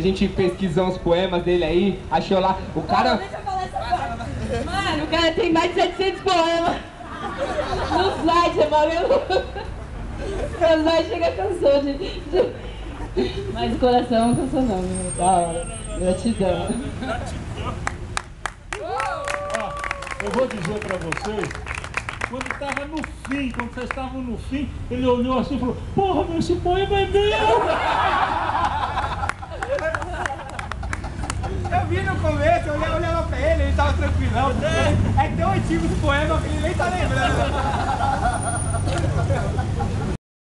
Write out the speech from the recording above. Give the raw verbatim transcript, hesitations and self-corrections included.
gente pesquisou uns poemas dele aí, achou lá, o cara... Não, deixa eu falar essa parte. Mano, o cara tem mais de setecentos poemas no site, é bagulho. O site chega cansou de... de... Mas o coração não cansou não, meu. Da hora. Gratidão. Ó, eu vou dizer pra vocês, quando estava no fim, quando vocês estavam no fim, ele olhou assim e falou, porra, meu, esse poema é meu! Eu vi no começo, eu olhava, olhava pra ele, ele tava tranquilão. É tão antigo esse poema que ele nem tá lembrando.